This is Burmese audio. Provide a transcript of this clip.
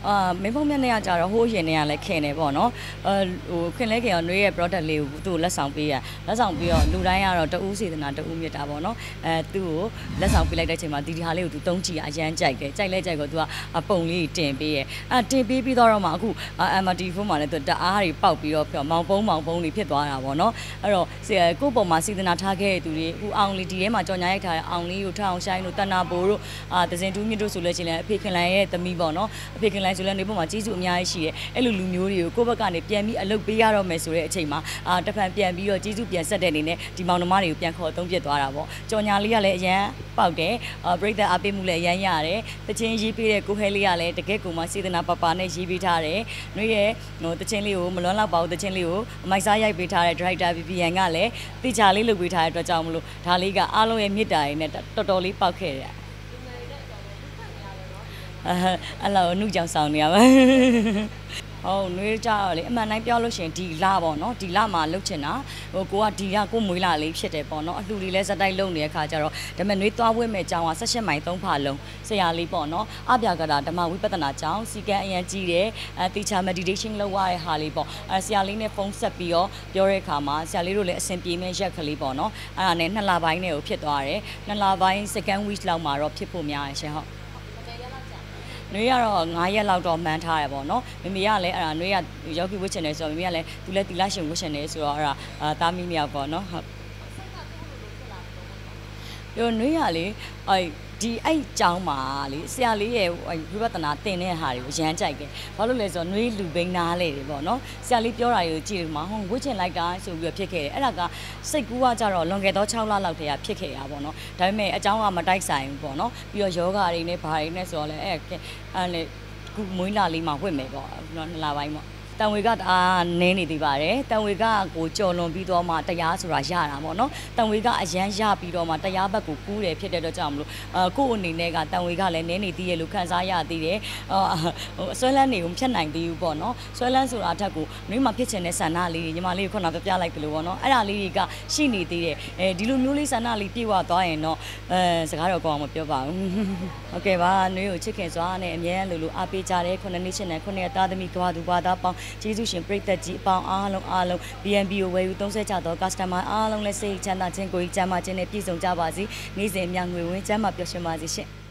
မင်းဖုံးမြတ်နဲ့ကကြတော့ဟိုးရင်နဲ့ကလည်းခင်နေပေါ့နော်ဟိုခင်လဲခင်အောင်နှွေးရဲ့ product လေးကိုသူ့ကိုလက်ဆောင်ပေးရလက်ဆောင်ပြီးတော့လူတိုင်းကတော့တဦးစေတနာတဦးမြတ်တာပေါ့နော်သူ့ကိုလက်ဆောင်ပေးလိုက်တဲ့အချိန်မှာဒီဟာလေးကိုသူသုံးကြည့်အရန်ကြိုက်တယ်ကြိုက်လဲကြိုက်တော့သူကပုံလေးတင်ပေးရတင်ပေးပြီးတော့မှအခု MRT ဖုန်းမှာလည်းသူတအားတွေပေါက်ပြီးတော့မောင်ပုံးတွေဖြစ်သွားတာပေါ့နော်အဲ့တော့ကိုယ့်ပုံမှာစေတနာထားခဲ့တဲ့သူတွေအခုအောင်လေးဒီထဲမှာကြော်ညာရိုက်ထားတဲ့အောင်လေးကိုထအောင်ဆိုင်တို့တဏ္ဍာဘိုတို့တစင်တူးမြင့်တို့ဆိုလဲချင်းလဲအဖေခင်လိုင်ရဲ့သမီးပေါ့နော်အဖေခင်လိုင်ဆိုလဲနေပုံမှာကြီးစုအများကြီးရှိတယ်အဲ့လိုလူမျိုးတွေကိုကိုယ့်ဘက်ကနေပြန်ပြီးအလုပ်ပေးရတော့မယ်ဆိုတဲ့အချိန်မှာတဖန်ပြန်ပြီးတော့ကြီးစုပြန်ဆက်တဲ့အနေနဲ့ဒီမောင်နှမတွေကိုပြန်ခေါ်သုံးပြသွားတာပေါ့ကြော်ညာလေးကလည်းအရန်ပေါက်တယ်ပြိတ္တအားပေးမှုလည်းအရန်ရတယ်တချင်းရေးပေးတဲ့ကိုဟဲလေးကလည်းတကယ်ကိုမှစေတနာပပနဲ့ရေးပေးထားတယ်နှွေးရဲ့တချင်းလေးကိုမလွန်းလောက်ပါဘူးတချင်းလေးကိုမိုက်စားရိုက်ပေးထားတဲ့ director VPN ကလည်းတိကျလေးလုပ်ပေးထားတဲ့အတွက်ကြောင့်မလို့ဒါလေးကအားလုံးရဲ့မြစ်တာရင်းနဲ့တော်တော်လေးပေါက်ခဲ့တယ်အဲ့လိုအနှုကြောင်ဆောင်နေရပါဟုတ်နှွေးကြတော့လေအမှန်တိုင်းပြောလို့ရှိရင်ဒီလပေါ့နော်ဒီလမှာလှုပ်ချင်တာဟိုကိုကဒီကကိုမွေးလာလေးဖြစ်တယ်ပေါ့နော်အလှူလေးလဲစက်တိုက်လုံနေတဲ့ခါကျတော့ဒါပေမဲ့နှွေးသွားဝဲမဲ့အကြောင်းက18မိုင်3ဖာလုံးဆရာလေးပေါ့နော်အပြာကတာဓမ္မဝိပဿနာကျောင်းစီကံအရန်ကြီးတယ်တီချာ meditation လုပ်ရတဲ့ဟာလေးပေါ့ဆရာလေးနဲ့ဖုန်းဆက်ပြီးတော့ပြောတဲ့အခါမှာဆရာလေးတို့လည်းအဆင်ပြေမဲ့ရက်ကလေးပေါ့နော်အဲ့ဒါနဲ့2လပိုင်းနဲ့ကိုဖြစ်သွားတယ်2လပိုင်း second week လောက်မှာတော့ဖြစ်ဖို့များရရှင်ဟုတ်နှွေးကတော့9ရက်လောက်တော့မှန်းထားရပေါ့နော်မမေကလည်းအဲ့ဒါနှွေးကယောဂီဝတ်ချင်တယ်ဆိုတော့မမေကလည်းသူလည်းတီလာရှင်ဝတ်ချင်တယ်ဆိုတော့အဲ့ဒါသားမီးမြောက်ပေါ့နော်ဟုတ်ပြောနှွေးရလေအဲ့ကျောင်းမှာလေဆရာလေးရဲ့ဝိပဿနာသင်တဲ့ဟာတွေကိုရမ်းကြိုက်တယ်ဘာလို့လဲဆိုတော့နှွေးလူဘိန်းနားလေတယ်ပေါ့နော်ဆရာလေးပြောတာတွေကိုကြည့်လို့မှဟောဝတ်ချင်လိုက်တာဆိုပြီးဖြစ်ခဲ့တယ်အဲ့ဒါကစိတ်ကူးကကြတော့လွန်ခဲ့သော6လလောက်တည်းကဖြစ်ခဲ့တာပေါ့နော်ဒါပေမဲ့အကျောင်းကမတိုက်ဆိုင်ဘူးပေါ့နော်ပြီးတော့ယောဂတွေနဲ့ဘာတွေနဲ့ဆိုတော့လေအဲ့လေခုမွေးလာလေးမှဝတ်မယ်ပေါ့2လပိုင်းပေါ့တန်ဝေကနင်းနေသေးပါတယ်တန်ဝေကကိုကြော်လွန်ပြီးတော့မှတရားဆိုတာရတာပေါ့နော်တန်ဝေကအရန်ရပြီးတော့မှတရားဘက်ကိုကူးတယ်ဖြစ်တဲ့အတွက်ကြောင့်မလို့ကို့အနေနဲ့ကတန်ဝေကလည်းနင်းနေသေးရဲ့လို့ခန်းစားရသေးတယ်အစွဲလန်းတွေကိုမဖြတ်နိုင်သေးဘူးပေါ့နော်စွဲလန်းဆိုတာအထက်ကိုနှွေးမှဖြစ်ချင်တဲ့ဆန္ဒလေးတွေညီမလေးကိုခုနကပြလိုက်တယ်လို့ပေါ့နော်အဲ့ဒါလေးတွေကရှိနေသေးတယ်ဒီလိုမျိုးလေးဆန္ဒလေးပြေဝသွားရင်တော့စကားတော့ကောင်းအောင်မပြောပါဘူးဟုတ်ကဲ့ပါနှွေးကိုချစ်ခင်စွာနဲ့အမြဲလိုအားပေးကြတဲ့9နှစ်ချင်းနဲ့9ရက်သားသမီးကဘာသူဘာသားပေါင်းကျေးဇူးရှင်ပရိသတ်ကြီးအပေါင်းအားလုံး BNB ကိုဝယ်ယူသုံးစွဲကြသော customer အားလုံးလည်းစိတ်ချမ်းသာခြင်းကိုယ်ချမ်းသာခြင်းနဲ့ပြည့်စုံကြပါစေနေ့စဉ်အမျှငွေဝင်ချမ်းသာပျော်ရွှင်ပါစေရှင်